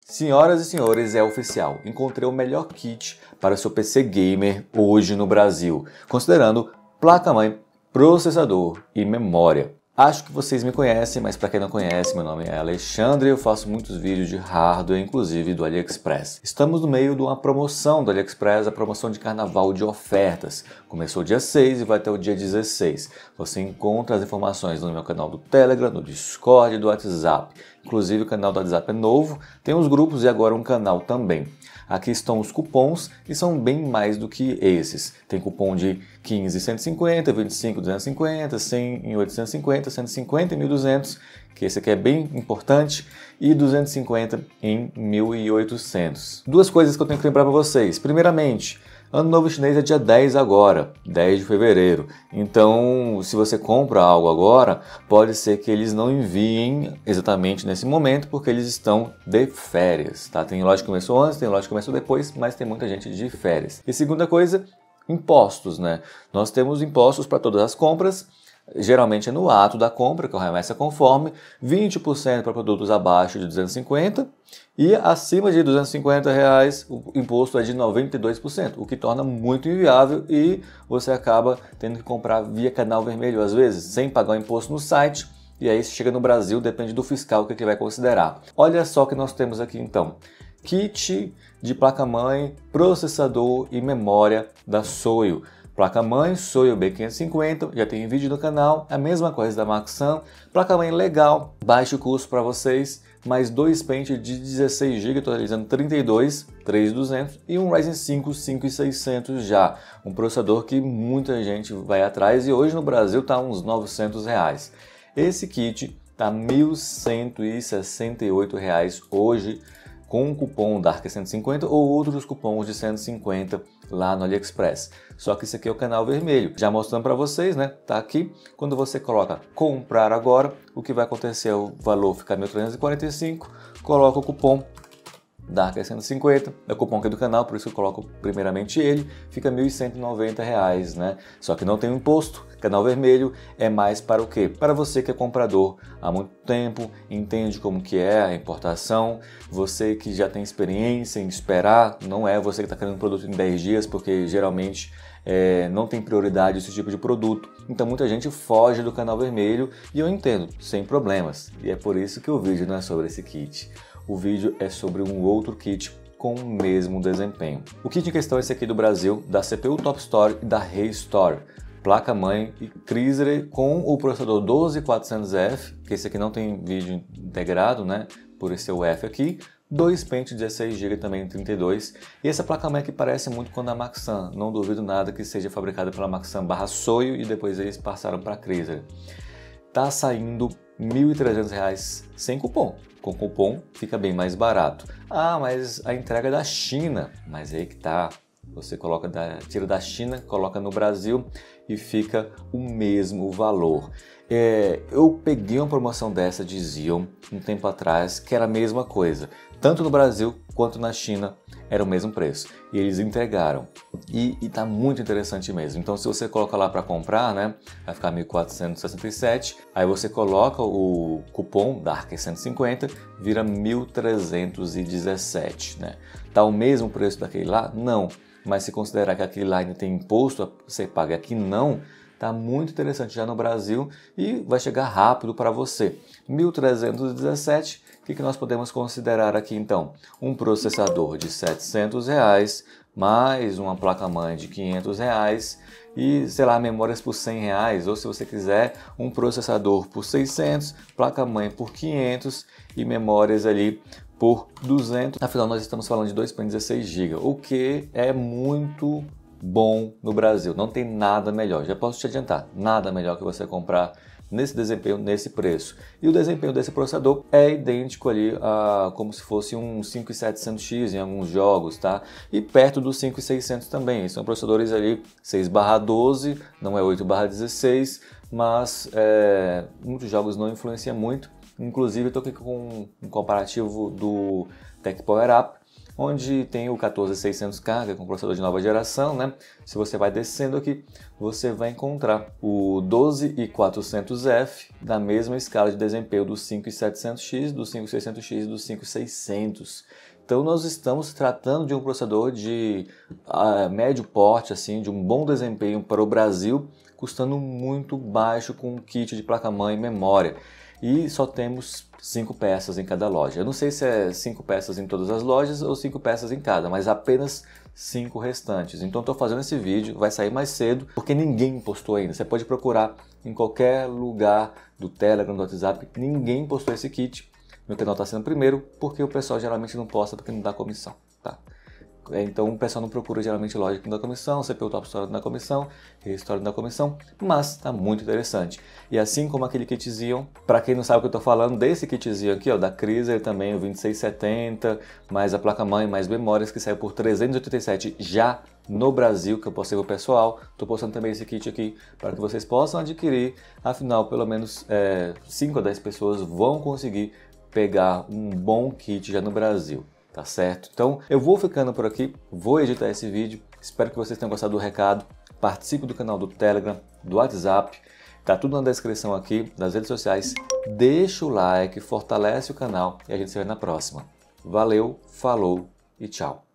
Senhoras e senhores, é oficial. Encontrei o melhor kit para o seu PC gamer hoje no Brasil, considerando placa-mãe, processador e memória. Acho que vocês me conhecem, mas para quem não conhece, meu nome é Alexandre e eu faço muitos vídeos de hardware, inclusive do AliExpress. Estamos no meio de uma promoção do AliExpress, a promoção de carnaval de ofertas. Começou dia 6 e vai até o dia 16. Você encontra as informações no meu canal do Telegram, no Discord e do WhatsApp. Inclusive o canal do WhatsApp é novo, tem os grupos e agora um canal também. Aqui estão os cupons e são bem mais do que esses. Tem cupom de 15 150, 25 250, 100 em 850, 150 em 1200, que esse aqui é bem importante, e 250 em 1800. Duas coisas que eu tenho que lembrar para vocês. Primeiramente, Ano Novo Chinês é dia 10 agora, 10 de fevereiro. Então, se você compra algo agora, pode ser que eles não enviem exatamente nesse momento, porque eles estão de férias, tá? Tem loja que começou antes, tem loja que começou depois, mas tem muita gente de férias. E segunda coisa, impostos, né? Nós temos impostos para todas as compras. Geralmente é no ato da compra, que é o remessa conforme, 20% para produtos abaixo de 250 e acima de R$250 o imposto é de 92%, o que torna muito inviável e você acaba tendo que comprar via canal vermelho, às vezes, sem pagar o imposto no site, e aí se chega no Brasil, depende do fiscal que ele vai considerar. Olha só o que nós temos aqui então. Kit de placa-mãe, processador e memória da Soio. Placa-mãe, Soio B550, já tem vídeo no canal, a mesma coisa da Maxam. Placa-mãe legal, baixo custo para vocês, mais dois pentes de 16 GB, totalizando 32, 3200 e um Ryzen 5 5600 já. Um processador que muita gente vai atrás e hoje no Brasil está uns R$900. Esse kit está R$ 1.168 hoje, com um cupom DARK150 ou outros cupons de 150 lá no AliExpress. Só que esse aqui é o canal vermelho. Já mostrando para vocês, né? Tá aqui. Quando você coloca comprar agora, o que vai acontecer é o valor ficar 1.345, coloca o cupom DARK150, é o cupom aqui do canal, por isso que eu coloco primeiramente ele, fica R$ 1.190, né? Só que não tem imposto. Canal vermelho é mais para o quê? Para você que é comprador há muito tempo, entende como que é a importação, você que já tem experiência em esperar, não é você que está querendo um produto em 10 dias, porque geralmente não tem prioridade esse tipo de produto. Então muita gente foge do canal vermelho e eu entendo, sem problemas. E é por isso que o vídeo não é sobre esse kit. O vídeo é sobre um outro kit com o mesmo desempenho. O kit em questão é esse aqui do Brasil, da CPU Top Store e da Restore. Placa-mãe e Chrysler com o processador 12400F, que esse aqui não tem vídeo integrado, né? Por esse o F aqui. Dois pentes 16 GB também 32. E essa placa-mãe aqui parece muito com a da Maxam. Não duvido nada que seja fabricada pela Maxam /Soio e depois eles passaram para a Chrysler. Tá saindo R$ 1.300 sem cupom. Com cupom fica bem mais barato. Ah, mas a entrega é da China. Mas aí que tá. Você tira da China, coloca no Brasil e fica o mesmo valor. Eu peguei uma promoção dessa, diziam, um tempo atrás, que era a mesma coisa. Tanto no Brasil quanto na China era o mesmo preço. E eles entregaram. E tá muito interessante mesmo. Então se você coloca lá para comprar, né, vai ficar 1.467. Aí você coloca o cupom DARK150, vira 1.317, né? Tá o mesmo preço daquele lá? Não. Mas se considerar que aquele lá ainda tem imposto, você paga, aqui não, tá muito interessante já no Brasil e vai chegar rápido para você. 1.317, o que nós podemos considerar aqui então? Um processador de R$700, mais uma placa-mãe de R$500 e, sei lá, memórias por R$100, ou se você quiser, um processador por 600, placa-mãe por 500 e memórias ali por 200. Afinal, nós estamos falando de 2 pentes 16 GB, o que é muito bom no Brasil. Não tem nada melhor, já posso te adiantar, nada melhor que você comprar nesse desempenho, nesse preço. E o desempenho desse processador é idêntico ali a como se fosse um 5700X em alguns jogos, tá? E perto do 5600 também. São processadores ali 6/12, não é 8/16, mas muitos jogos não influenciam muito. Inclusive, eu estou aqui com um comparativo do Tech Power Up. onde tem o 14600K, com processador de nova geração, né? Se você vai descendo aqui, você vai encontrar o 12400F da mesma escala de desempenho do 5700X, do 5600X e do 5600. Então nós estamos tratando de um processador de médio porte, assim, de um bom desempenho para o Brasil, custando muito baixo com um kit de placa-mãe e memória. E só temos 5 peças em cada loja. Eu não sei se é 5 peças em todas as lojas ou 5 peças em cada, mas apenas 5 restantes. Então estou fazendo esse vídeo, vai sair mais cedo, porque ninguém postou ainda. Você pode procurar em qualquer lugar do Telegram, do WhatsApp, ninguém postou esse kit. Meu canal está sendo primeiro, porque o pessoal geralmente não posta porque não dá comissão, tá? Então o pessoal não procura geralmente loja que não dá comissão, CPU Top Store não dá comissão, Restore não dá comissão, mas está muito interessante. E assim como aquele kitzinho, para quem não sabe o que eu estou falando, desse kitzinho aqui, ó, da Chrysler também, o 2670, mais a placa-mãe, mais memórias, que saiu por 387 já no Brasil, que eu postei pro pessoal. Estou postando também esse kit aqui para que vocês possam adquirir, afinal pelo menos 5 a 10 pessoas vão conseguir pegar um bom kit já no Brasil. Tá certo? Então eu vou ficando por aqui, vou editar esse vídeo, espero que vocês tenham gostado do recado, participe do canal do Telegram, do WhatsApp, tá tudo na descrição aqui, nas redes sociais, deixa o like, fortalece o canal e a gente se vê na próxima. Valeu, falou e tchau!